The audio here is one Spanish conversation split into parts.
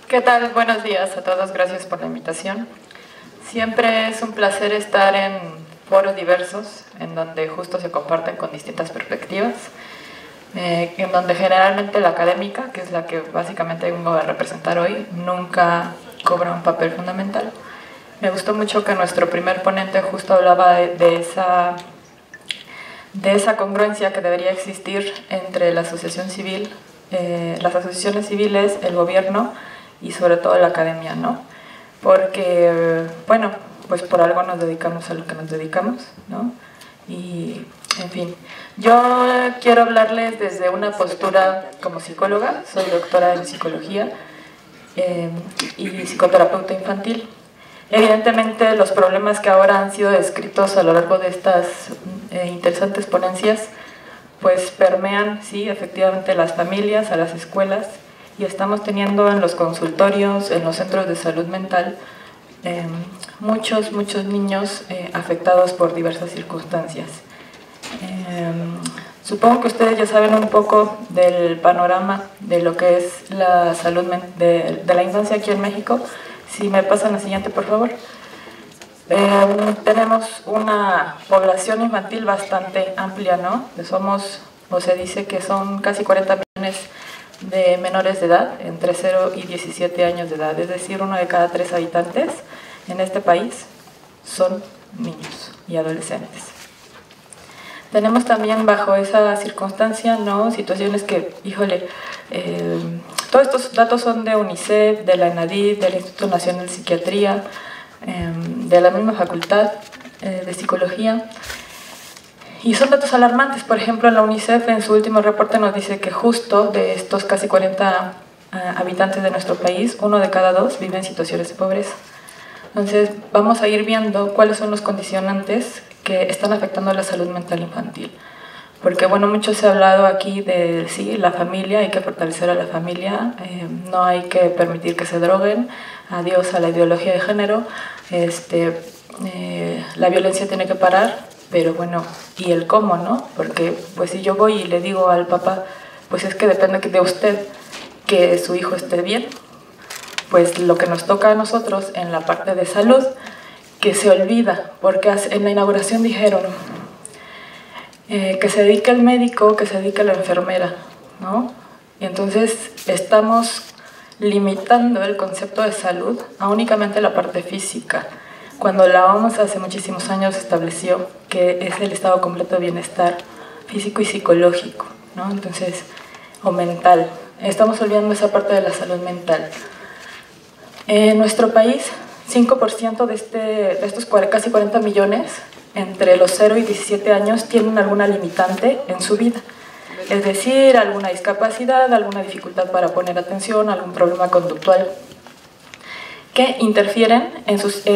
¿Qué tal? Buenos días a todos, gracias por la invitación. Siempre es un placer estar en foros diversos, en donde justo se comparten con distintas perspectivas, en donde generalmente la académica, que es la que básicamente vengo a representar hoy, nunca cobra un papel fundamental. Me gustó mucho que nuestro primer ponente justo hablaba de esa congruencia que debería existir entre la asociación civil, las asociaciones civiles, el gobierno y sobre todo la academia, ¿no? Porque, bueno, pues por algo nos dedicamos a lo que nos dedicamos, ¿no? Y, en fin, yo quiero hablarles desde una postura como psicóloga, soy doctora en psicología y psicoterapeuta infantil. Evidentemente, los problemas que ahora han sido descritos a lo largo de estas interesantes ponencias, pues permean, sí, efectivamente, las familias, a las escuelas, y estamos teniendo en los consultorios, en los centros de salud mental, muchos niños afectados por diversas circunstancias. Supongo que ustedes ya saben un poco del panorama de lo que es la salud de la infancia aquí en México. Si me pasan la siguiente, por favor. Tenemos una población infantil bastante amplia, ¿no? Se dice que son casi 40 millones de menores de edad, entre 0 y 17 años de edad, es decir, 1 de cada 3 habitantes en este país son niños y adolescentes. Tenemos también bajo esa circunstancia, ¿no?, situaciones que, híjole, todos estos datos son de UNICEF, de la ENADIT, del Instituto Nacional de Psiquiatría, de la misma Facultad de Psicología. Y son datos alarmantes. Por ejemplo, la UNICEF en su último reporte nos dice que justo de estos casi 40 habitantes de nuestro país, 1 de cada 2 vive en situaciones de pobreza. Entonces, vamos a ir viendo cuáles son los condicionantes que están afectando la salud mental infantil. Porque, bueno, mucho se ha hablado aquí de, sí, la familia, hay que fortalecer a la familia, no hay que permitir que se droguen, adiós a la ideología de género, la violencia tiene que parar. Pero bueno, ¿y el cómo, no? Porque pues si yo voy y le digo al papá, pues es que depende de usted que su hijo esté bien, pues lo que nos toca a nosotros en la parte de salud, que se olvida, porque en la inauguración dijeron que se dedique el médico, que se dedique la enfermera, ¿no? Y entonces estamos limitando el concepto de salud a únicamente la parte física, cuando la OMS hace muchísimos años estableció que es el estado completo de bienestar físico y psicológico, ¿no? Entonces, o mental. Estamos olvidando esa parte de la salud mental. En nuestro país, 5% de estos casi 40 millones, entre los 0 y 17 años, tienen alguna limitante en su vida. Es decir, alguna discapacidad, alguna dificultad para poner atención, algún problema conductual, que interfieren en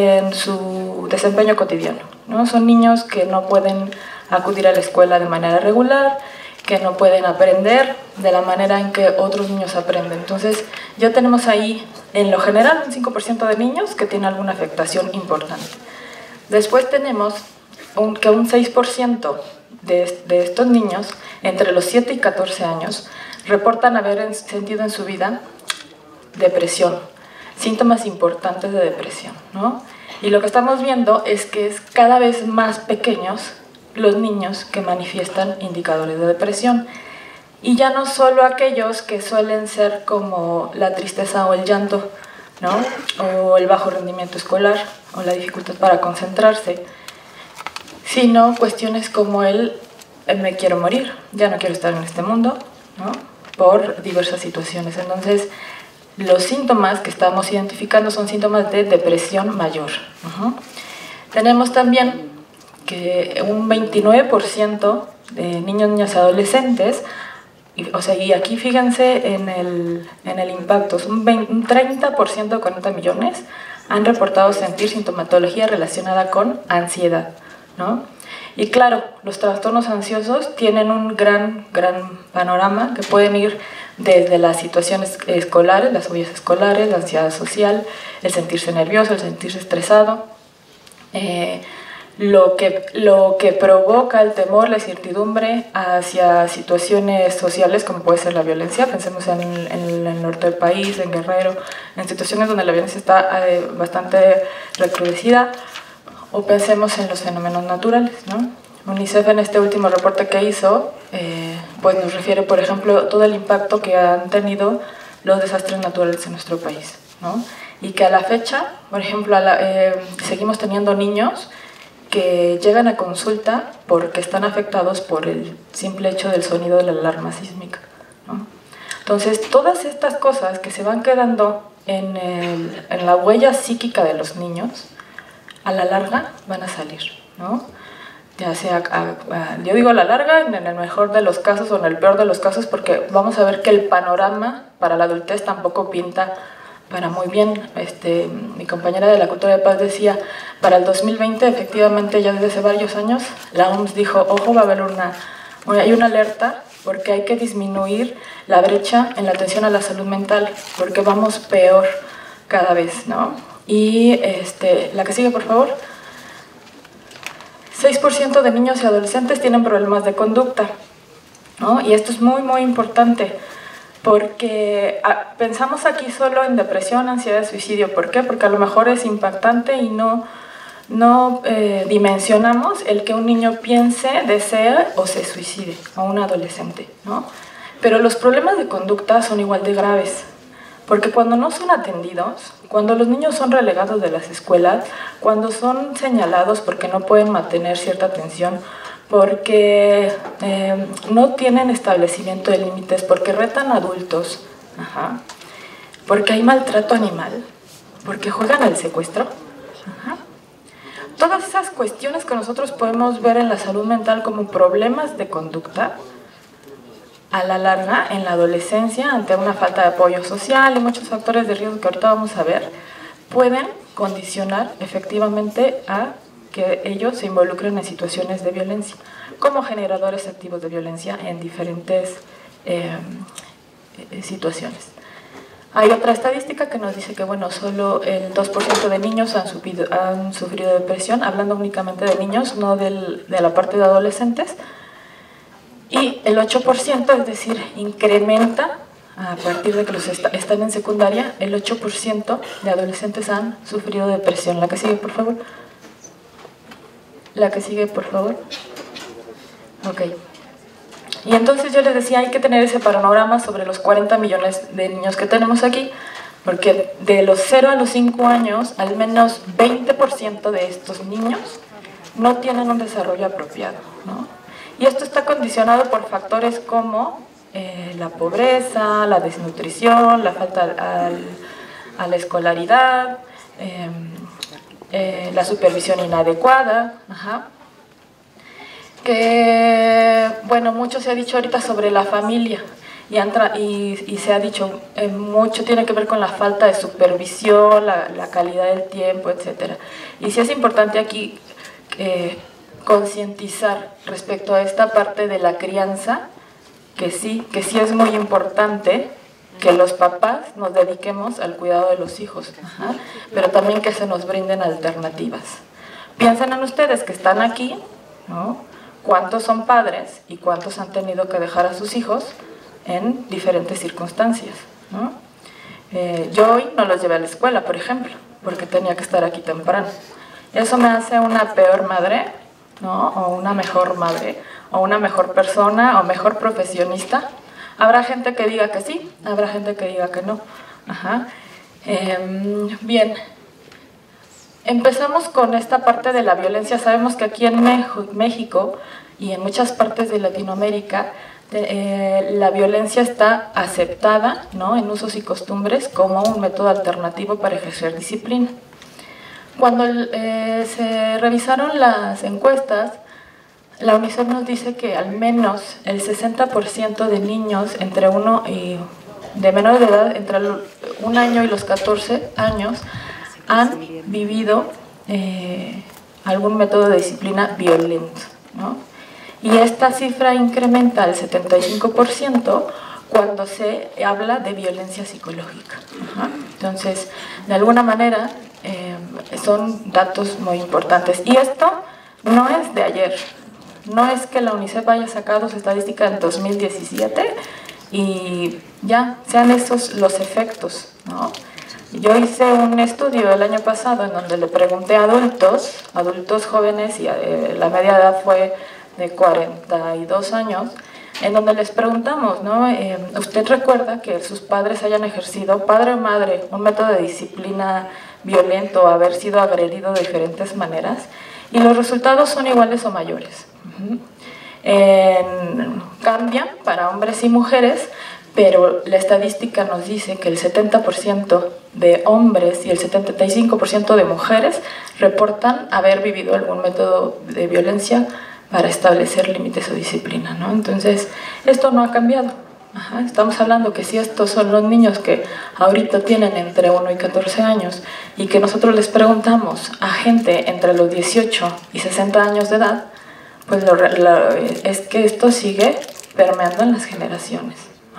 su desempeño cotidiano, ¿no? Son niños que no pueden acudir a la escuela de manera regular, que no pueden aprender de la manera en que otros niños aprenden. Entonces, ya tenemos ahí, en lo general, un 5% de niños que tienen alguna afectación importante. Después tenemos que un 6% de estos niños, entre los 7 y 14 años, reportan haber sentido en su vida depresión, síntomas importantes de depresión, ¿no? Y lo que estamos viendo es que es cada vez más pequeños los niños que manifiestan indicadores de depresión. Y ya no solo aquellos que suelen ser como la tristeza o el llanto, ¿no?, o el bajo rendimiento escolar, o la dificultad para concentrarse, sino cuestiones como me quiero morir, ya no quiero estar en este mundo, ¿no?, por diversas situaciones. Entonces, los síntomas que estamos identificando son síntomas de depresión mayor. Tenemos también que un 29% de niños, niñas y adolescentes, y aquí fíjense en el impacto, un 30% de 40 millones han reportado sentir sintomatología relacionada con ansiedad, ¿no? Y claro, los trastornos ansiosos tienen un gran panorama que pueden ir desde las situaciones escolares, las fobias escolares, la ansiedad social, el sentirse nervioso, el sentirse estresado, lo que provoca el temor, la incertidumbre hacia situaciones sociales como puede ser la violencia. Pensemos en el norte del país, en Guerrero, en situaciones donde la violencia está bastante recrudecida, o pensemos en los fenómenos naturales, ¿no? UNICEF en este último reporte que hizo pues nos refiere, por ejemplo, todo el impacto que han tenido los desastres naturales en nuestro país, ¿no? Y que a la fecha, por ejemplo, seguimos teniendo niños que llegan a consulta porque están afectados por el simple hecho del sonido de la alarma sísmica, ¿no? Entonces, todas estas cosas que se van quedando en la huella psíquica de los niños, a la larga van a salir, ¿no? Ya sea, yo digo a la larga, en el mejor de los casos o en el peor de los casos, porque vamos a ver que el panorama para la adultez tampoco pinta para muy bien. Mi compañera de la Cultura de Paz decía, para el 2020, efectivamente, ya desde hace varios años, la OMS dijo, ojo, va a haber hay una alerta porque hay que disminuir la brecha en la atención a la salud mental, porque vamos peor cada vez, ¿no? Y la que sigue, por favor. 6% de niños y adolescentes tienen problemas de conducta, ¿no? Y esto es muy, muy importante, porque pensamos aquí solo en depresión, ansiedad, suicidio. ¿Por qué? Porque a lo mejor es impactante y no dimensionamos el que un niño piense, desee o se suicide, o un adolescente, ¿no? Pero los problemas de conducta son igual de graves, porque cuando no son atendidos, cuando los niños son relegados de las escuelas, cuando son señalados porque no pueden mantener cierta atención, porque no tienen establecimiento de límites, porque retan a adultos, porque hay maltrato animal, porque juegan al secuestro. Todas esas cuestiones que nosotros podemos ver en la salud mental como problemas de conducta, a la larga, en la adolescencia, ante una falta de apoyo social y muchos factores de riesgo que ahorita vamos a ver, pueden condicionar efectivamente a que ellos se involucren en situaciones de violencia, como generadores activos de violencia en diferentes situaciones. Hay otra estadística que nos dice que, bueno, solo el 2% de niños han sufrido depresión, hablando únicamente de niños, no de la parte de adolescentes. Y el 8%, es decir, incrementa a partir de que los están en secundaria, el 8% de adolescentes han sufrido depresión. La que sigue, por favor. La que sigue, por favor. Ok. Y entonces yo les decía, hay que tener ese panorama sobre los 40 millones de niños que tenemos aquí, porque de los 0 a los 5 años, al menos 20% de estos niños no tienen un desarrollo apropiado, ¿no? Y esto está condicionado por factores como la pobreza, la desnutrición, la falta a la escolaridad, la supervisión inadecuada, que, bueno, mucho se ha dicho ahorita sobre la familia y se ha dicho mucho tiene que ver con la falta de supervisión, la calidad del tiempo, etc. Y sí es importante aquí concientizar respecto a esta parte de la crianza, que sí es muy importante que los papás nos dediquemos al cuidado de los hijos, pero también que se nos brinden alternativas. Piensen en ustedes que están aquí, ¿no? ¿Cuántos son padres y cuántos han tenido que dejar a sus hijos en diferentes circunstancias, ¿no? Yo hoy no los llevé a la escuela, por ejemplo, porque tenía que estar aquí temprano. ¿Eso me hace una peor madre, ¿no? O una mejor madre, o una mejor persona, o mejor profesionista? Habrá gente que diga que sí, habrá gente que diga que no. Bien, empezamos con esta parte de la violencia. Sabemos que aquí en México y en muchas partes de Latinoamérica la violencia está aceptada, ¿no?, en usos y costumbres como un método alternativo para ejercer disciplina. Cuando se revisaron las encuestas, la UNICEF nos dice que al menos el 60% de niños de menores de edad entre 1 año y los 14 años han vivido algún método de disciplina violento, ¿no? Y esta cifra incrementa al 75% cuando se habla de violencia psicológica. Entonces, de alguna manera, son datos muy importantes. Y esto no es de ayer. No es que la UNICEF haya sacado su estadística en 2017 y ya sean esos los efectos, ¿no? Yo hice un estudio el año pasado en donde le pregunté a adultos jóvenes, y la media edad fue de 42 años, en donde les preguntamos, ¿no? ¿Usted recuerda que sus padres hayan ejercido, padre o madre, un método de disciplina violento, haber sido agredido de diferentes maneras? Y los resultados son iguales o mayores. Cambian para hombres y mujeres, pero la estadística nos dice que el 70% de hombres y el 75% de mujeres reportan haber vivido algún método de violencia para establecer límites o disciplina, ¿no? Entonces, esto no ha cambiado. Estamos hablando que si estos son los niños que ahorita tienen entre 1 y 14 años y que nosotros les preguntamos a gente entre los 18 y 60 años de edad, pues es que esto sigue permeando en las generaciones.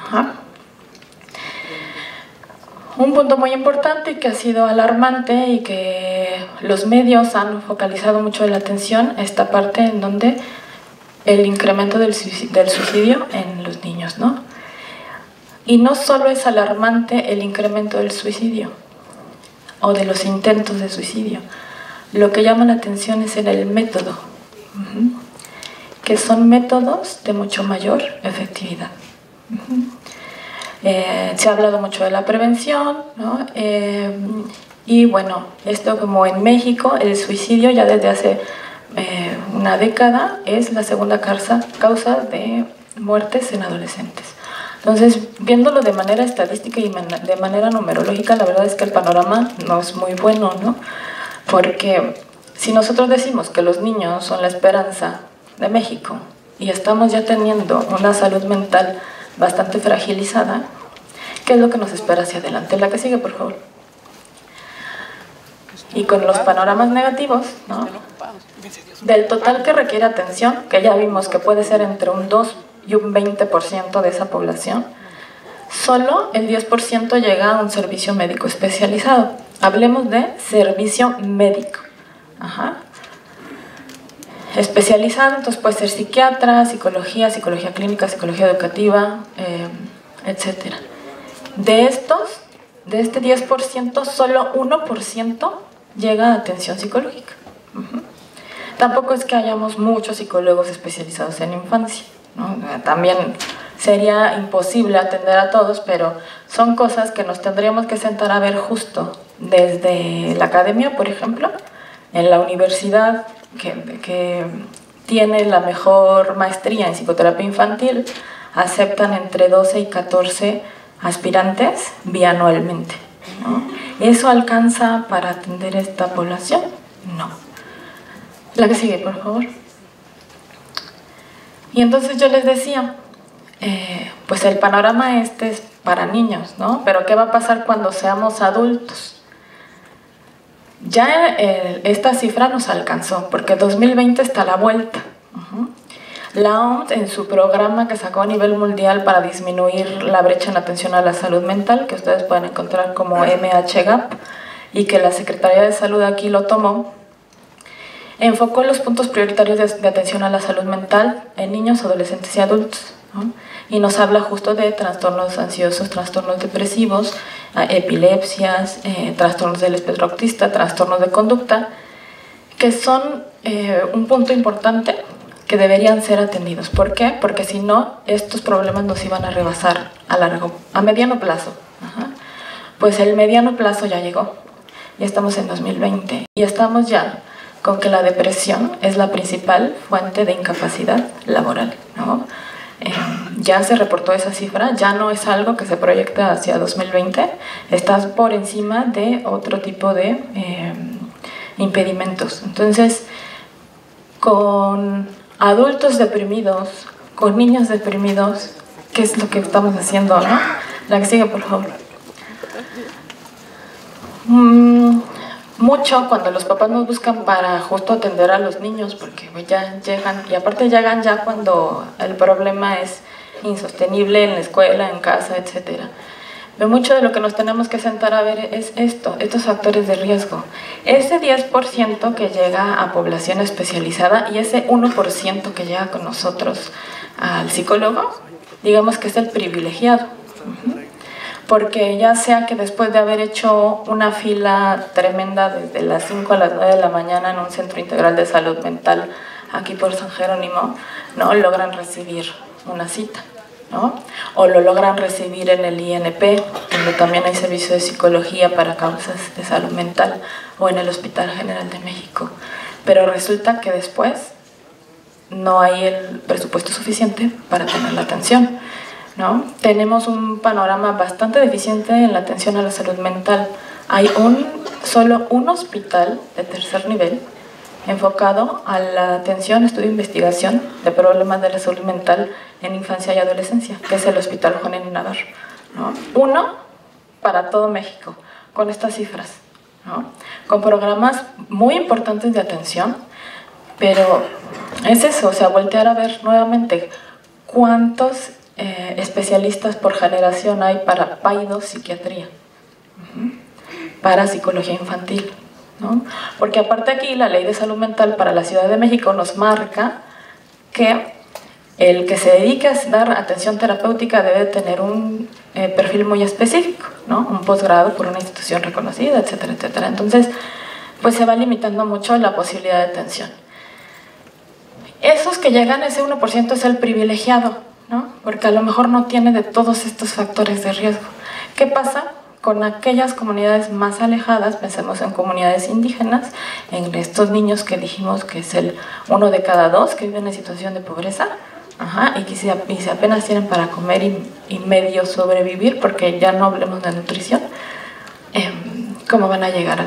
Un punto muy importante y que ha sido alarmante y que los medios han focalizado mucho la atención, esta parte en donde el incremento del suicidio en los niños, ¿no? Y no solo es alarmante el incremento del suicidio o de los intentos de suicidio, lo que llama la atención es en el método, que son métodos de mucho mayor efectividad. Se ha hablado mucho de la prevención, ¿no? Y bueno, esto como en México, el suicidio ya desde hace una década es la segunda causa de muertes en adolescentes. Entonces, viéndolo de manera estadística y de manera numerológica, la verdad es que el panorama no es muy bueno, ¿no? Porque si nosotros decimos que los niños son la esperanza de México y estamos ya teniendo una salud mental bastante fragilizada, ¿qué es lo que nos espera hacia adelante? La que sigue, por favor. Y con los panoramas negativos, ¿no? Del total que requiere atención, que ya vimos que puede ser entre un 2 y un 20% de esa población, solo el 10% llega a un servicio médico especializado. Hablemos de servicio médico. Especializado, entonces puede ser psiquiatra, psicología clínica, psicología educativa, etc. De este 10%, solo 1% llega a atención psicológica. Tampoco es que hayamos muchos psicólogos especializados en infancia, ¿no? También sería imposible atender a todos, pero son cosas que nos tendríamos que sentar a ver justo desde la academia, por ejemplo, en la universidad que tiene la mejor maestría en psicoterapia infantil, aceptan entre 12 y 14 aspirantes bianualmente, ¿no? ¿Eso alcanza para atender esta población? No. La que sigue, por favor. Y entonces yo les decía, pues el panorama este es para niños, ¿no? Pero ¿qué va a pasar cuando seamos adultos? Ya esta cifra nos alcanzó, porque 2020 está a la vuelta. La OMS, en su programa que sacó a nivel mundial para disminuir la brecha en atención a la salud mental, que ustedes pueden encontrar como MHGAP, y que la Secretaría de Salud aquí lo tomó, enfocó los puntos prioritarios de atención a la salud mental en niños, adolescentes y adultos, ¿no? Y nos habla justo de trastornos ansiosos, trastornos depresivos, epilepsias, trastornos del espectro autista, trastornos de conducta, que son un punto importante que deberían ser atendidos. ¿Por qué? Porque si no, estos problemas nos iban a rebasar a mediano plazo. Pues el mediano plazo ya llegó, ya estamos en 2020 y estamos ya con que la depresión es la principal fuente de incapacidad laboral, ¿no? Ya se reportó esa cifra, ya no es algo que se proyecta hacia 2020, estás por encima de otro tipo de impedimentos. Entonces, con adultos deprimidos, con niños deprimidos, ¿qué es lo que estamos haciendo, no? La que sigue, por favor. Mucho cuando los papás nos buscan para justo atender a los niños, porque ya llegan, y aparte llegan ya cuando el problema es insostenible en la escuela, en casa, etc. Pero mucho de lo que nos tenemos que sentar a ver es estos factores de riesgo. Ese 10% que llega a población especializada y ese 1% que llega con nosotros al psicólogo, digamos que es el privilegiado. Porque ya sea que después de haber hecho una fila tremenda desde las 5 a las 9 de la mañana en un centro integral de salud mental aquí por San Jerónimo, ¿no?, logran recibir una cita, ¿no? O lo logran recibir en el INP, donde también hay servicio de psicología para causas de salud mental, o en el Hospital General de México. Pero resulta que después no hay el presupuesto suficiente para tener la atención, ¿no? Tenemos un panorama bastante deficiente en la atención a la salud mental. Hay solo un hospital de tercer nivel enfocado a la atención, estudio e investigación de problemas de la salud mental en infancia y adolescencia, que es el Hospital Juan N. Navarro, ¿no? Uno para todo México, con estas cifras, ¿no? Con programas muy importantes de atención, pero es eso, o sea, voltear a ver nuevamente cuántos especialistas por generación hay para psiquiatría, para psicología infantil, ¿no? Porque aparte aquí la Ley de Salud Mental para la Ciudad de México nos marca que el que se dedique a dar atención terapéutica debe tener un perfil muy específico, ¿no? Un posgrado por una institución reconocida, etcétera, etcétera. Entonces, pues se va limitando mucho la posibilidad de atención. Esos que llegan, ese 1% es el privilegiado, ¿no? Porque a lo mejor no tiene de todos estos factores de riesgo. ¿Qué pasa con aquellas comunidades más alejadas? Pensemos en comunidades indígenas, en estos niños que dijimos que es el 1 de cada 2 que viven en situación de pobreza, y que si apenas tienen para comer y medio sobrevivir, porque ya no hablemos de nutrición, ¿cómo van a llegar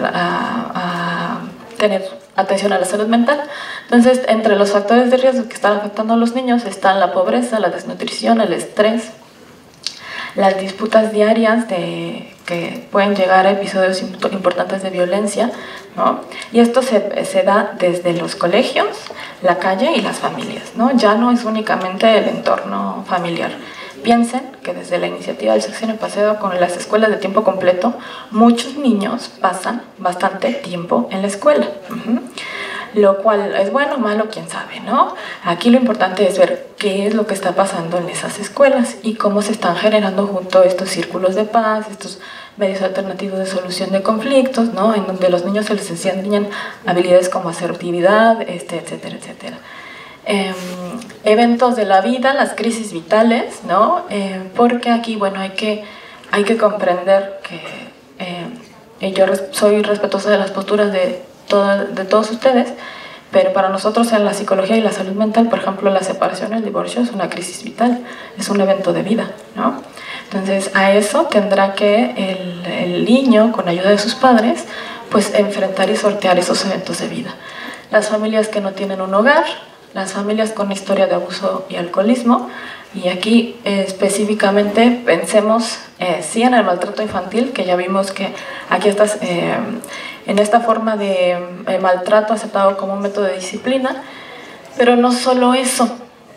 a tener atención a la salud mental? Entonces, entre los factores de riesgo que están afectando a los niños están la pobreza, la desnutrición, el estrés, las disputas diarias que pueden llegar a episodios importantes de violencia, ¿no? Y esto se da desde los colegios, la calle y las familias, ¿no? Ya no es únicamente el entorno familiar. Piensen que desde la iniciativa del Sexenio Pasado con las escuelas de tiempo completo, muchos niños pasan bastante tiempo en la escuela. Lo cual es bueno o malo, quién sabe, ¿no? Aquí lo importante es ver qué es lo que está pasando en esas escuelas y cómo se están generando junto estos círculos de paz, estos medios alternativos de solución de conflictos, ¿no? En donde los niños se les enseñan habilidades como asertividad, etcétera, etcétera. Eventos de la vida, las crisis vitales, ¿no? Porque aquí, bueno, hay que comprender que yo soy respetuosa de las posturas de todos ustedes, pero para nosotros en la psicología y la salud mental, por ejemplo, la separación, el divorcio es una crisis vital, es un evento de vida, ¿no? Entonces a eso tendrá que el niño, con ayuda de sus padres, pues enfrentar y sortear esos eventos de vida. Las familias que no tienen un hogar, las familias con historia de abuso y alcoholismo, y aquí específicamente pensemos sí en el maltrato infantil, que ya vimos que aquí estás en esta forma de maltrato aceptado como un método de disciplina, pero no solo eso.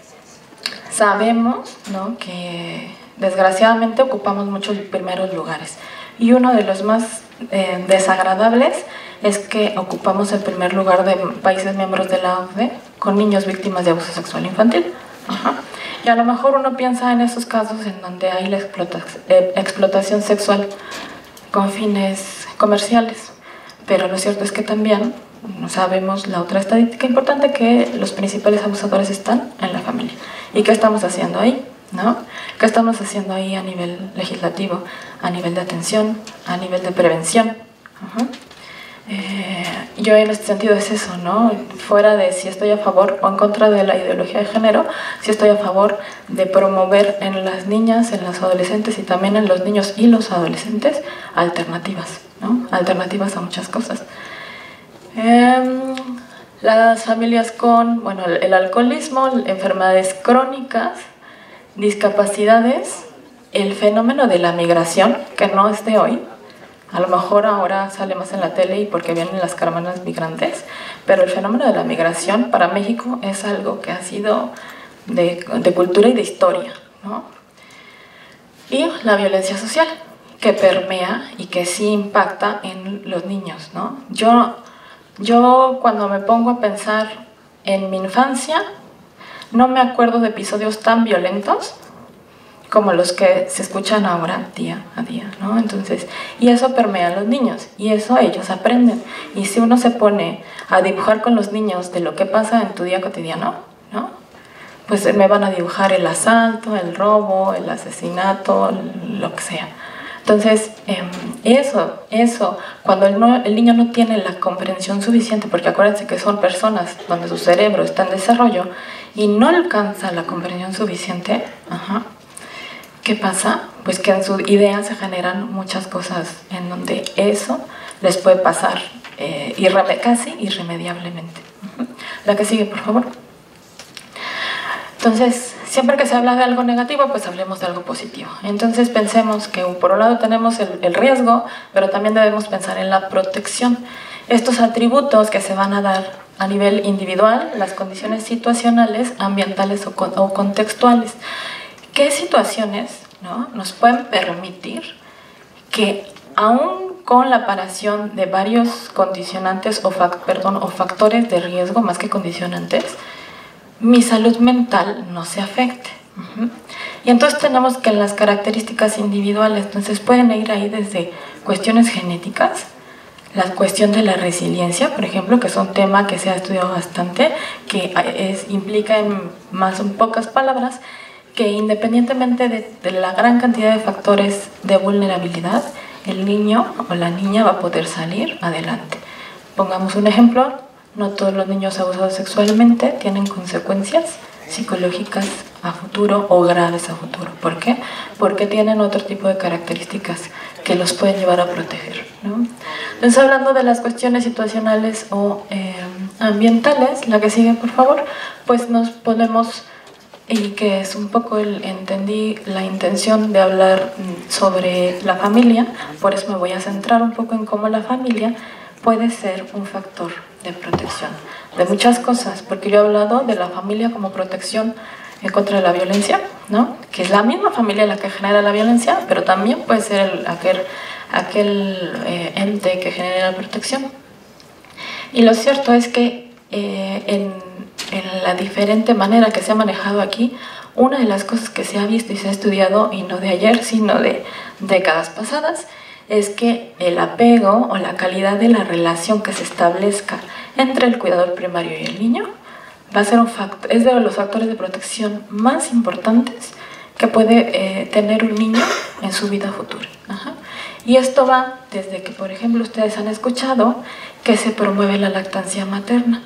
Sabemos, ¿no?, que desgraciadamente ocupamos muchos primeros lugares, y uno de los más desagradables es que ocupamos el primer lugar de países miembros de la OCDE con niños víctimas de abuso sexual infantil. Y a lo mejor uno piensa en esos casos en donde hay la explotación sexual con fines comerciales, pero lo cierto es que también sabemos la otra estadística importante, que los principales abusadores están en la familia. ¿Y qué estamos haciendo ahí? ¿No? ¿Qué estamos haciendo ahí a nivel legislativo, a nivel de atención, a nivel de prevención? Yo en este sentido es eso, ¿no? Fuera de si estoy a favor o en contra de la ideología de género, si estoy a favor de promover en las niñas, en los adolescentes y también en los niños y los adolescentes alternativas, ¿no? Alternativas a muchas cosas. Las familias con, bueno, el alcoholismo, enfermedades crónicas, discapacidades, el fenómeno de la migración, que no es de hoy. A lo mejor ahora sale más en la tele y porque vienen las caravanas migrantes, pero el fenómeno de la migración para México es algo que ha sido de cultura y de historia, ¿no? Y la violencia social, que permea y que sí impacta en los niños, ¿no? Yo cuando me pongo a pensar en mi infancia, no me acuerdo de episodios tan violentos como los que se escuchan ahora día a día, ¿no? Entonces, y eso permea a los niños, y eso ellos aprenden. Y si uno se pone a dibujar con los niños de lo que pasa en tu día cotidiano, ¿no? Pues me van a dibujar el asalto, el robo, el asesinato, lo que sea. Entonces, eso, cuando el niño no tiene la comprensión suficiente, porque acuérdense que son personas donde su cerebro está en desarrollo y no alcanza la comprensión suficiente, ¿qué pasa? Pues que en su idea se generan muchas cosas en donde eso les puede pasar casi irremediablemente. La que sigue, por favor. Entonces, siempre que se habla de algo negativo, pues hablemos de algo positivo. Entonces pensemos que por un lado tenemos el riesgo, pero también debemos pensar en la protección. Estos atributos que se van a dar a nivel individual, las condiciones situacionales, ambientales o contextuales. ¿Qué situaciones, ¿no?, nos pueden permitir que aún con la paración de varios condicionantes o factores de riesgo, más que condicionantes, mi salud mental no se afecte? Y entonces tenemos que en las características individuales, entonces pueden ir ahí desde cuestiones genéticas, la cuestión de la resiliencia, por ejemplo, que es un tema que se ha estudiado bastante, que implica en pocas palabras, que independientemente de la gran cantidad de factores de vulnerabilidad, el niño o la niña va a poder salir adelante. Pongamos un ejemplo: no todos los niños abusados sexualmente tienen consecuencias psicológicas a futuro o graves a futuro. ¿Por qué? Porque tienen otro tipo de características que los pueden llevar a proteger, ¿no? Entonces, hablando de las cuestiones situacionales o ambientales, la que sigue, por favor, pues nos podemos, y que es un poco entendí la intención de hablar sobre la familia, por eso me voy a centrar un poco en cómo la familia puede ser un factor de protección de muchas cosas, porque yo he hablado de la familia como protección en contra de la violencia, ¿no?, que es la misma familia la que genera la violencia, pero también puede ser aquel ente que genera la protección. Y lo cierto es que en la diferente manera que se ha manejado aquí, una de las cosas que se ha visto y se ha estudiado, y no de ayer, sino de décadas pasadas, es que el apego o la calidad de la relación que se establezca entre el cuidador primario y el niño va a ser es de los factores de protección más importantes que puede tener un niño en su vida futura. Y esto va desde que, por ejemplo, ustedes han escuchado que se promueve la lactancia materna,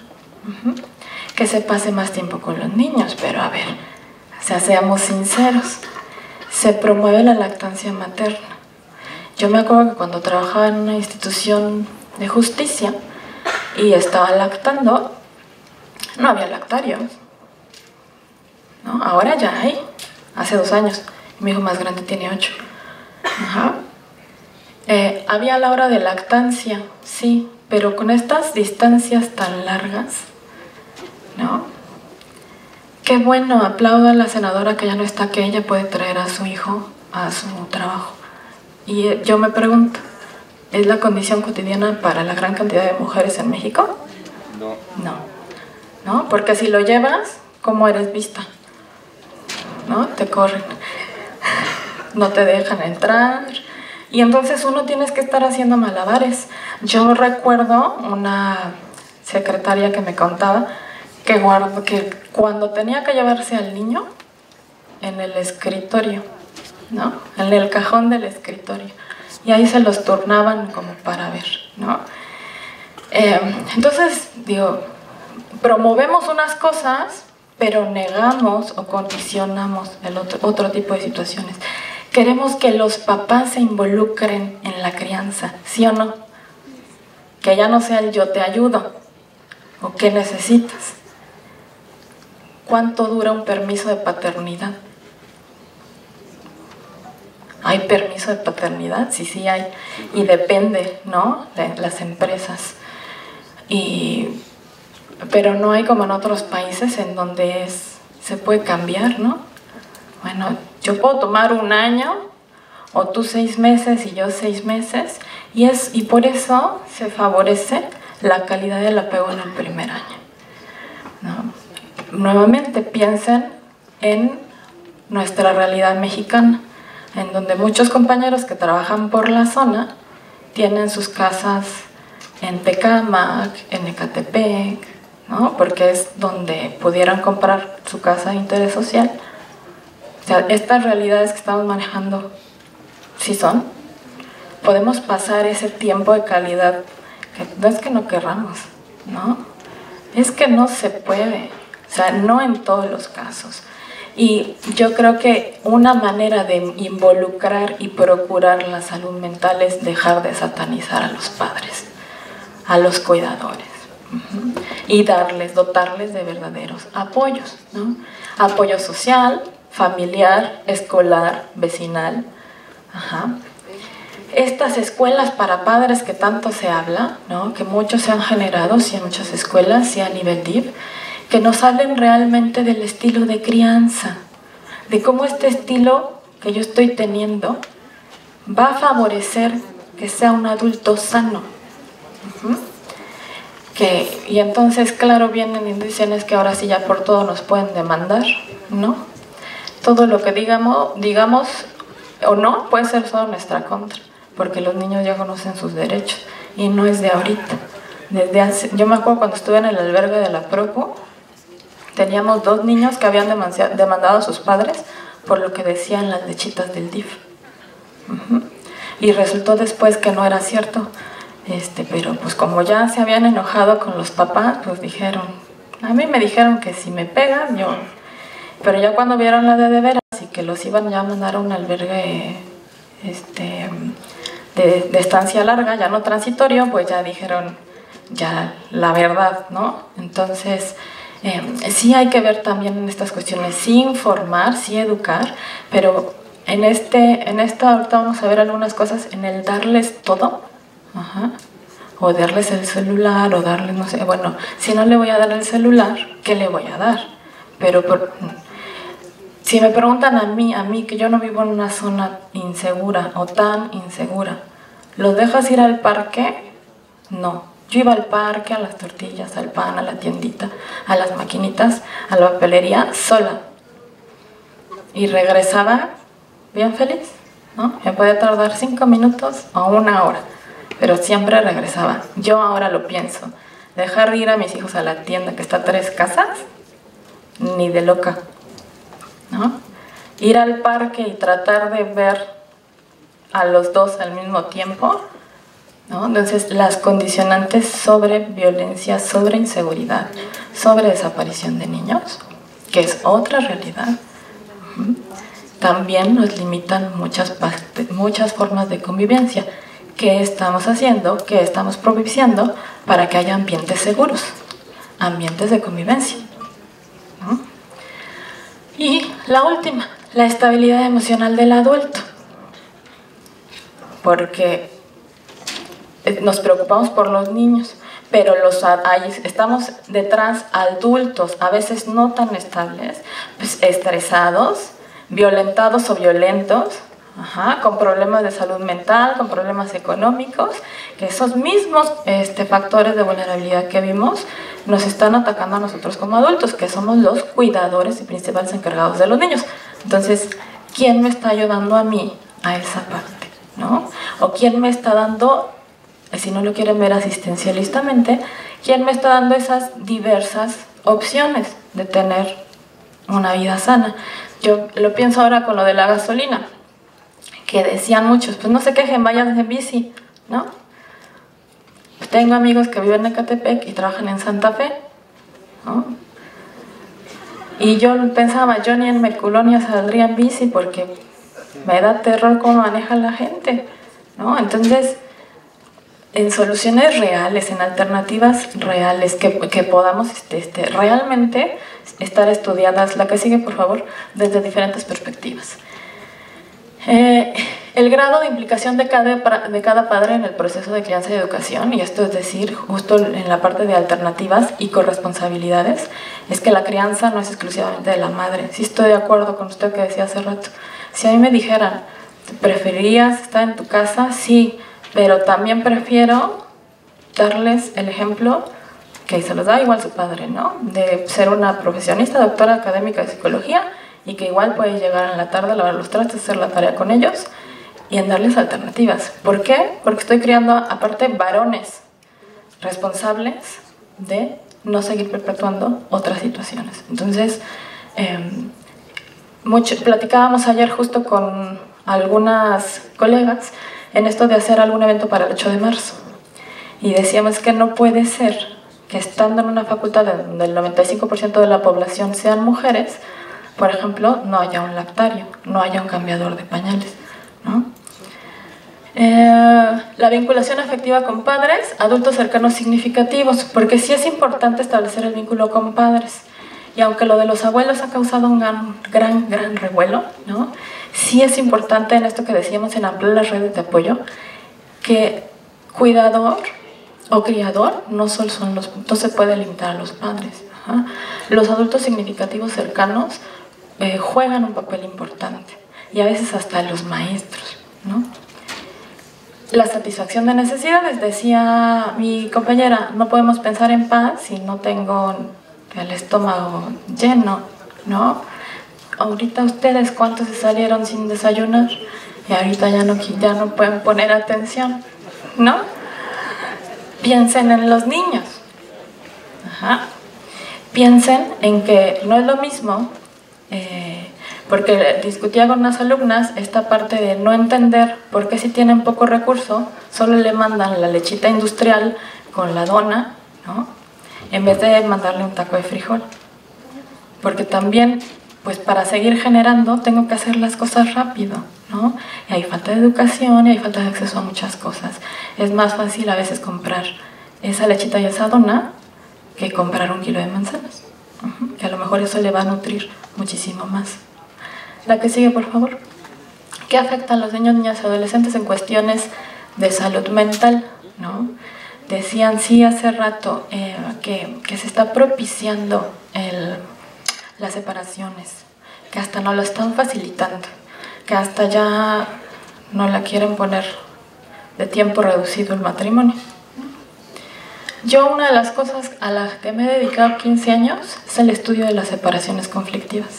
que se pase más tiempo con los niños, pero a ver, o sea, seamos sinceros, se promueve la lactancia materna. Yo me acuerdo que cuando trabajaba en una institución de justicia y estaba lactando, no había lactarios, ¿no? Ahora ya hay, hace 2 años, mi hijo más grande tiene 8. Había la hora de lactancia, sí, pero con estas distancias tan largas, ¿no? Qué bueno, aplaudo a la senadora que ya no está, que ella puede traer a su hijo a su trabajo. Y yo me pregunto, ¿es la condición cotidiana para la gran cantidad de mujeres en México? No, porque si lo llevas, ¿cómo eres vista? ¿No? Te corren, no te dejan entrar, y entonces uno tienes que estar haciendo malabares. Yo recuerdo una secretaria que me contaba que cuando tenía que llevarse al niño en el escritorio, ¿no?, en el cajón del escritorio, y ahí se los turnaban como para ver, ¿no? Entonces, digo, promovemos unas cosas, pero negamos o condicionamos otro tipo de situaciones. Queremos que los papás se involucren en la crianza, ¿sí o no? Que ya no sea el yo te ayudo, o qué necesitas. ¿Cuánto dura un permiso de paternidad? ¿Hay permiso de paternidad? Sí hay, y depende, ¿no?, de las empresas. Pero no hay como en otros países en donde se puede cambiar, ¿no? Bueno, yo puedo tomar 1 año o tú 6 meses y yo 6 meses, y por eso se favorece la calidad del apego en el primer año, ¿no? Nuevamente piensen en nuestra realidad mexicana, en donde muchos compañeros que trabajan por la zona tienen sus casas en Tecámac, en Ecatepec, ¿no? Porque es donde pudieran comprar su casa de interés social. O sea, estas realidades que estamos manejando, ¿sí son? Podemos pasar ese tiempo de calidad, que no es que no querramos, ¿no? Es que no se puede, o sea, no en todos los casos. Y yo creo que una manera de involucrar y procurar la salud mental es dejar de satanizar a los padres, a los cuidadores, y dotarles de verdaderos apoyos, ¿no? Apoyo social, familiar, escolar, vecinal. Estas escuelas para padres que tanto se habla, ¿no? Que muchos se han generado, sí, en muchas escuelas, sí, a nivel DIF, que nos hablen realmente del estilo de crianza, de cómo este estilo que yo estoy teniendo va a favorecer que sea un adulto sano. Y entonces, claro, vienen y dicen es que ahora sí ya por todo nos pueden demandar, ¿no? Todo lo que digamos o no puede ser solo nuestra contra, porque los niños ya conocen sus derechos y no es de ahorita. Yo me acuerdo cuando estuve en el albergue de la Proco, teníamos 2 niños que habían demandado a sus padres por lo que decían las lechitas del DIF. Y resultó después que no era cierto. Pero pues como ya se habían enojado con los papás, pues dijeron, a mí me dijeron que si me pegan, yo... Pero ya cuando vieron la de veras y que los iban ya a mandar a un albergue de estancia larga, ya no transitorio, pues ya dijeron ya la verdad, ¿no? Entonces... sí hay que ver también en estas cuestiones, sí informar, sí educar, pero en esta ahorita vamos a ver algunas cosas, en el darles todo, o darles el celular, o darles, no sé, bueno, si no le voy a dar el celular, ¿qué le voy a dar? Pero si me preguntan a mí que yo no vivo en una zona insegura o tan insegura, ¿los dejas ir al parque? No. Yo iba al parque, a las tortillas, al pan, a la tiendita, a las maquinitas, a la papelería, sola. Y regresaba bien feliz, ¿no? Me podía tardar 5 minutos o 1 hora, pero siempre regresaba. Yo ahora lo pienso, dejar ir a mis hijos a la tienda que está a 3 casas, ni de loca, ¿no? Ir al parque y tratar de ver a los 2 al mismo tiempo, ¿no? Entonces, las condicionantes sobre violencia, sobre inseguridad, sobre desaparición de niños, que es otra realidad, también nos limitan muchas formas de convivencia. ¿Qué estamos haciendo? ¿Qué estamos propiciando para que haya ambientes seguros, ambientes de convivencia, ¿no? Y la última, la estabilidad emocional del adulto, porque nos preocupamos por los niños, pero estamos detrás adultos, a veces no tan estables, pues estresados, violentados o violentos, con problemas de salud mental, con problemas económicos, que esos mismos factores de vulnerabilidad que vimos nos están atacando a nosotros como adultos, que somos los cuidadores y principales encargados de los niños. Entonces, ¿quién me está ayudando a mí a esa parte, ¿no? ¿O quién me está dando, si no lo quieren ver asistencialistamente, quién me está dando esas diversas opciones de tener una vida sana? Yo lo pienso ahora con lo de la gasolina, que decían muchos, pues no se quejen, vayan en bici, ¿no? Tengo amigos que viven en Ecatepec y trabajan en Santa Fe, ¿no? Y yo pensaba, yo ni en mi colonia saldría en bici porque me da terror cómo maneja la gente, ¿no? Entonces, en soluciones reales, en alternativas reales que podamos realmente estar estudiadas, la que sigue por favor, desde diferentes perspectivas. El grado de implicación de cada padre en el proceso de crianza y educación, y esto es decir, justo en la parte de alternativas y corresponsabilidades, es que la crianza no es exclusivamente de la madre. Sí estoy de acuerdo con usted que decía hace rato. Si a mí me dijeran ¿Preferirías estar en tu casa? Sí, pero también prefiero darles el ejemplo que se los da igual su padre, ¿no? De ser una profesionista, doctora académica de psicología, y que igual puede llegar en la tarde a lavar los trastes, hacer la tarea con ellos, y en darles alternativas. ¿Por qué? Porque estoy criando, aparte, varones responsables de no seguir perpetuando otras situaciones. Entonces, platicábamos ayer justo con algunas colegas en esto de hacer algún evento para el 8 de marzo. Y decíamos que no puede ser que estando en una facultad donde el 95% de la población sean mujeres, por ejemplo, no haya un lactario, no haya un cambiador de pañales, ¿no? La vinculación afectiva con padres, adultos cercanos significativos, porque sí es importante establecer el vínculo con padres. Y aunque lo de los abuelos ha causado un gran revuelo, ¿no? Sí es importante en esto que decíamos, en ampliar las redes de apoyo, que cuidador o criador no solo son no se puede limitar a los padres. Ajá. Los adultos significativos cercanos juegan un papel importante, y a veces hasta los maestros, ¿no? La satisfacción de necesidades, decía mi compañera, no podemos pensar en paz si no tengo el estómago lleno, ¿no? Ahorita ustedes, ¿cuántos se salieron sin desayunar? Y ahorita ya no pueden poner atención, ¿no? Piensen en los niños. Ajá. Piensen en que no es lo mismo, porque discutía con unas alumnas esta parte de no entender por qué si tienen poco recurso solo le mandan la lechita industrial con la dona, ¿no? En vez de mandarle un taco de frijol. Porque también, pues para seguir generando tengo que hacer las cosas rápido, ¿no? Y hay falta de educación y hay falta de acceso a muchas cosas. Es más fácil a veces comprar esa lechita y esa dona que comprar 1 kilo de manzanas, que a lo mejor eso le va a nutrir muchísimo más. La que sigue, por favor. ¿Qué afecta a los niños, niñas y adolescentes en cuestiones de salud mental, ¿no? Decían, sí, hace rato que se está propiciando las separaciones, que hasta no lo están facilitando, que hasta ya no la quieren poner de tiempo reducido el matrimonio. Yo, una de las cosas a las que me he dedicado 15 años es el estudio de las separaciones conflictivas.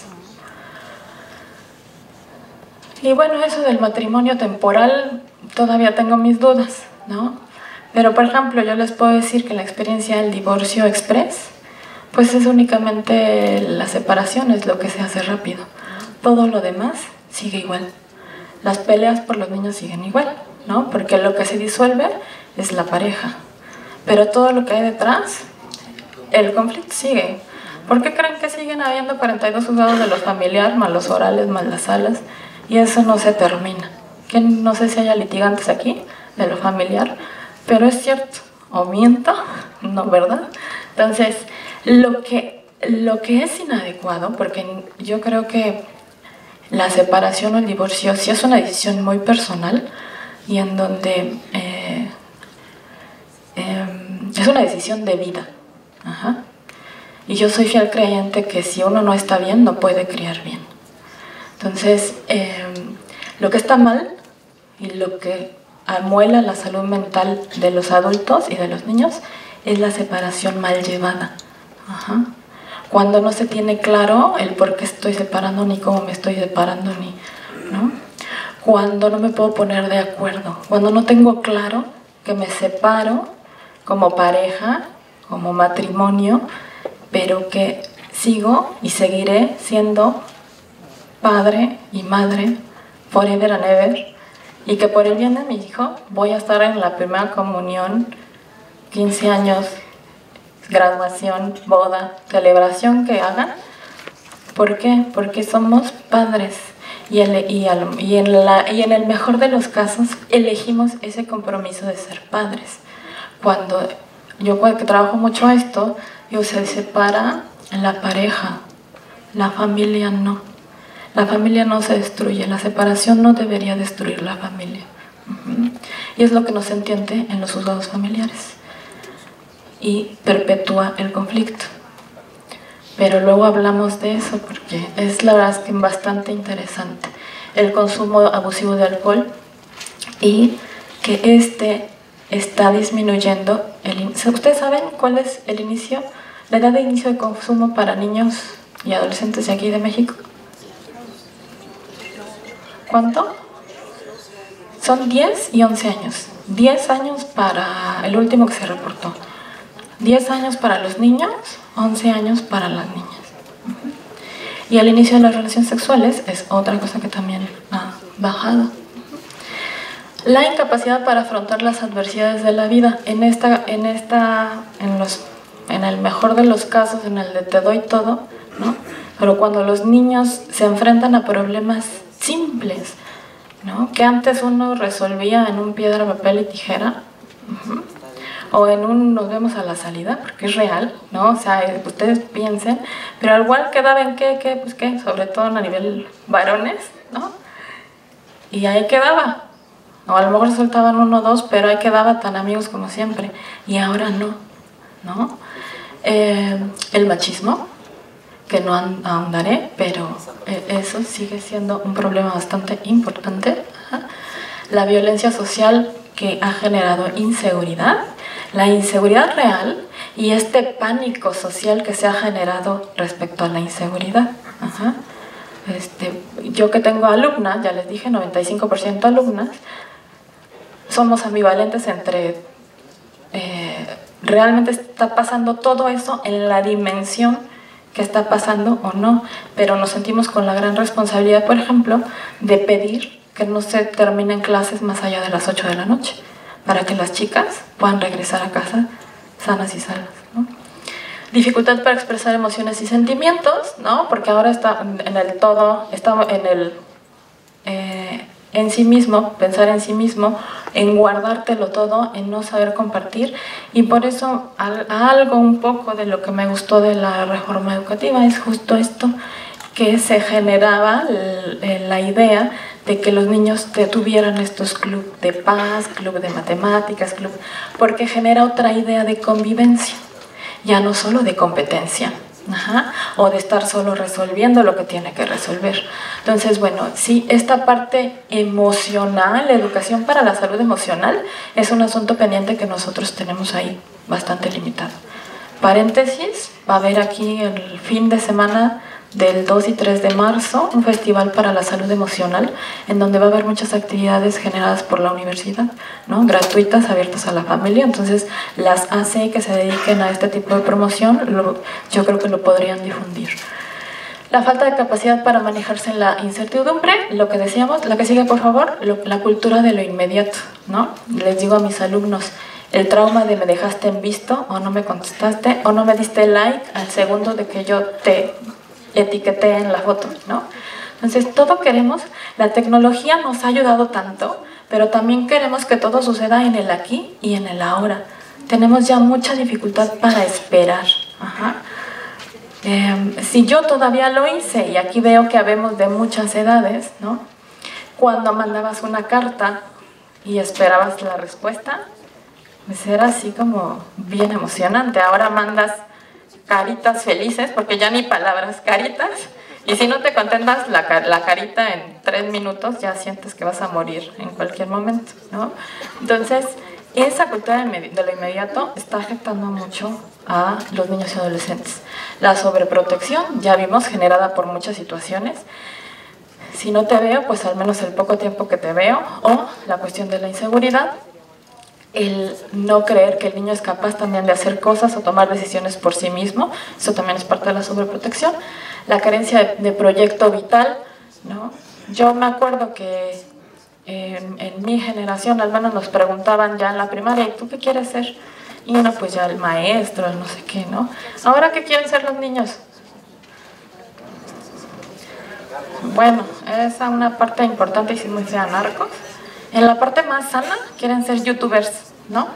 Y bueno, eso del matrimonio temporal, todavía tengo mis dudas, ¿no? Pero, por ejemplo, yo les puedo decir que la experiencia del divorcio express, pues es únicamente la separación, es lo que se hace rápido. Todo lo demás sigue igual. Las peleas por los niños siguen igual, ¿no? Porque lo que se disuelve es la pareja. Pero todo lo que hay detrás, el conflicto sigue. ¿Por qué creen que siguen habiendo 42 juzgados de lo familiar, más los orales, más las salas? Y eso no se termina. Que no sé si haya litigantes aquí de lo familiar, pero es cierto. ¿O miento? No, ¿verdad? Entonces, lo que es inadecuado, porque yo creo que la separación o el divorcio sí es una decisión muy personal y en donde es una decisión de vida. Ajá. Y yo soy fiel creyente que si uno no está bien, no puede criar bien. Entonces, lo que está mal y lo que amuela la salud mental de los adultos y de los niños es la separación mal llevada. Ajá. Cuando no se tiene claro el por qué estoy separando, ni cómo me estoy separando, ¿no? Cuando no me puedo poner de acuerdo, cuando no tengo claro que me separo como pareja, como matrimonio, pero que sigo y seguiré siendo padre y madre forever and ever, y que por el bien de mi hijo voy a estar en la primera comunión, 15 años, graduación, boda, celebración que hagan. ¿Por qué? Porque somos padres y en el mejor de los casos elegimos ese compromiso de ser padres. Cuando yo que trabajo mucho esto, se separa la pareja, la familia no. La familia no se destruye, la separación no debería destruir la familia. Y es lo que no se entiende en los juzgados familiares. Y perpetúa el conflicto. Pero luego hablamos de eso porque es la verdad que bastante interesante. el consumo abusivo de alcohol y que está disminuyendo. ¿Ustedes saben cuál es el inicio, la edad de inicio de consumo para niños y adolescentes de aquí de México? ¿Cuánto? Son 10 y 11 años. 10 años para el último que se reportó. 10 años para los niños, 11 años para las niñas. Y el inicio de las relaciones sexuales es otra cosa que también ha bajado. La incapacidad para afrontar las adversidades de la vida. En el mejor de los casos, en el de te doy todo, ¿no? Pero cuando los niños se enfrentan a problemas simples, ¿no? Que antes uno resolvía en un piedra, papel y tijera, o en un nos vemos a la salida, porque es real, ¿no? O sea, ustedes piensen, pero al igual quedaba en pues qué, sobre todo a nivel varones, ¿no? Y ahí quedaba. O a lo mejor soltaban uno o dos, pero ahí quedaba tan amigos como siempre. Y ahora no, ¿no? El machismo, que no ahondaré, pero eso sigue siendo un problema bastante importante. La violencia social que ha generado inseguridad, la inseguridad real y este pánico social que se ha generado respecto a la inseguridad. Yo que tengo alumnas, ya les dije, 95% alumnas, somos ambivalentes entre realmente está pasando todo eso en la dimensión que está pasando o no, pero nos sentimos con la gran responsabilidad, por ejemplo, de pedir que no se terminen clases más allá de las 8 de la noche, para que las chicas puedan regresar a casa sanas y salvas, ¿no? Dificultad para expresar emociones y sentimientos, ¿no? Porque ahora está en el todo, está en sí mismo, pensar en sí mismo, en guardártelo todo, en no saber compartir, y por eso algo un poco de lo que me gustó de la reforma educativa es justo esto, que se generaba la idea de que los niños tuvieran estos clubes de paz, club de matemáticas, porque genera otra idea de convivencia, ya no solo de competencia. O de estar solo resolviendo lo que tiene que resolver. Entonces, bueno, sí, esta parte emocional, la educación para la salud emocional, es un asunto pendiente que nosotros tenemos ahí bastante limitado. Paréntesis, va a haber aquí el fin de semana del 2 y 3 de marzo un festival para la salud emocional en donde va a haber muchas actividades generadas por la universidad, ¿no? Gratuitas, abiertas a la familia. Entonces las AC que se dediquen a este tipo de promoción yo creo que lo podrían difundir. La falta de capacidad para manejarse en la incertidumbre, lo que decíamos. La que sigue, por favor, la cultura de lo inmediato, ¿no? Les digo a mis alumnos, el trauma de me dejaste en visto, o no me contestaste, o no me diste like al segundo de que yo te etiqueté en la foto, ¿no? Entonces todo queremos, la tecnología nos ha ayudado tanto, pero también queremos que todo suceda en el aquí y en el ahora. Tenemos ya mucha dificultad para esperar. Si yo todavía lo hice, y aquí veo que habemos de muchas edades, ¿no? Cuando mandabas una carta y esperabas la respuesta, pues era así como bien emocionante. Ahora mandas caritas felices, porque ya ni palabras, caritas, y si no te contentas la carita en 3 minutos, ya sientes que vas a morir en cualquier momento, ¿no? Entonces, esa cultura de lo inmediato está afectando mucho a los niños y adolescentes. La sobreprotección, ya vimos, generada por muchas situaciones. Si no te veo, pues al menos el poco tiempo que te veo, o la cuestión de la inseguridad, el no creer que el niño es capaz también de hacer cosas o tomar decisiones por sí mismo, eso también es parte de la sobreprotección. La carencia de proyecto vital, ¿no? Yo me acuerdo que en mi generación al menos nos preguntaban ya en la primaria, ¿y tú qué quieres ser? Y uno pues ya el maestro, el no sé qué, ¿no? ¿Ahora qué quieren ser los niños? Bueno, esa es una parte importante y sí muy fea, narcos. En la parte más sana quieren ser youtubers, ¿no?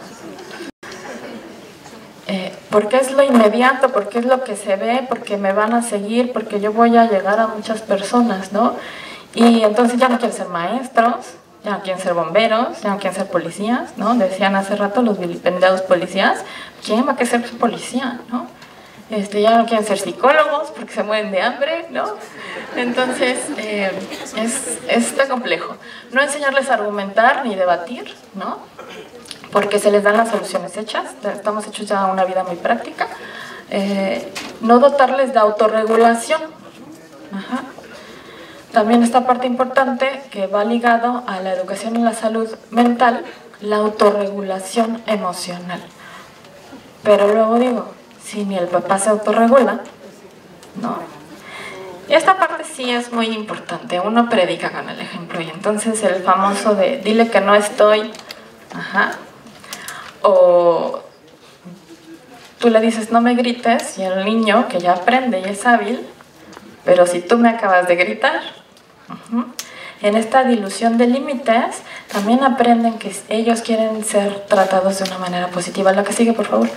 Porque es lo inmediato, porque es lo que se ve, porque me van a seguir, porque yo voy a llegar a muchas personas, ¿no? Y entonces ya no quieren ser maestros, ya no quieren ser bomberos, ya no quieren ser policías, ¿no? Decían hace rato los vilipendiados policías, ¿quién va a querer ser policía, no? ya no quieren ser psicólogos porque se mueren de hambre, ¿no? Entonces, está complejo. No enseñarles a argumentar ni debatir, ¿no? Porque se les dan las soluciones hechas, estamos hechos ya a una vida muy práctica. No dotarles de autorregulación. Ajá. También esta parte importante que va ligado a la educación en la salud mental, la autorregulación emocional. Pero luego digo, si ni el papá se autorregula, ¿no? Y esta parte sí es muy importante, uno predica con el ejemplo, y entonces el famoso de dile que no estoy, ajá, o tú le dices no me grites, y el niño que ya aprende y es hábil, pero si tú me acabas de gritar, en esta dilución de límites también aprenden que ellos quieren ser tratados de una manera positiva. La que sigue, por favor.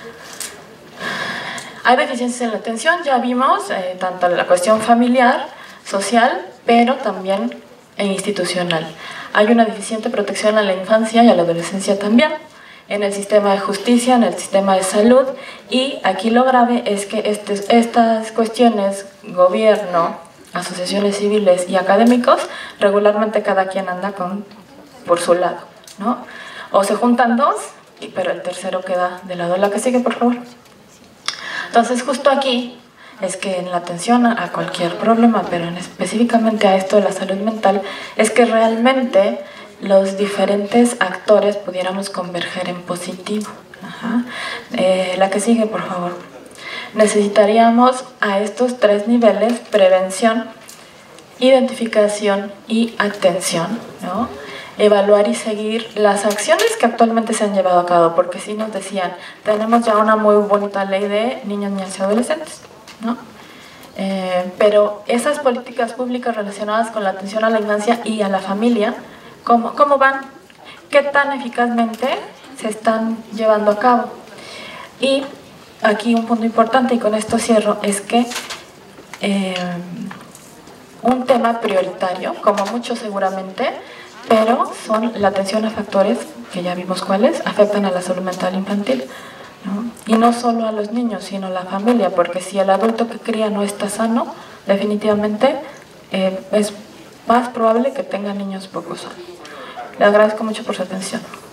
Hay deficiencias en la atención, ya vimos, tanto la cuestión familiar, social, pero también institucional. Hay una deficiente protección a la infancia y a la adolescencia también, en el sistema de justicia, en el sistema de salud, y aquí lo grave es que estas cuestiones, gobierno, asociaciones civiles y académicos, regularmente cada quien anda por su lado, ¿no? O se juntan dos, pero el tercero queda de lado. La que sigue, por favor. Entonces, justo aquí es que en la atención a cualquier problema, pero específicamente a esto de la salud mental, es que realmente los diferentes actores pudiéramos converger en positivo. Ajá. La que sigue, por favor. Necesitaríamos a estos tres niveles: prevención, identificación y atención, ¿no? Evaluar y seguir las acciones que actualmente se han llevado a cabo, porque sí nos decían, tenemos ya una muy bonita ley de niños, niñas y adolescentes, ¿no? Pero esas políticas públicas relacionadas con la atención a la infancia y a la familia, ¿cómo van? ¿Qué tan eficazmente se están llevando a cabo? Y aquí un punto importante, y con esto cierro, es que un tema prioritario, como muchos seguramente, pero son la atención a factores, que ya vimos cuáles, afectan a la salud mental infantil, ¿no? Y no solo a los niños, sino a la familia, porque si el adulto que cría no está sano, definitivamente es más probable que tenga niños poco sanos. Le agradezco mucho por su atención.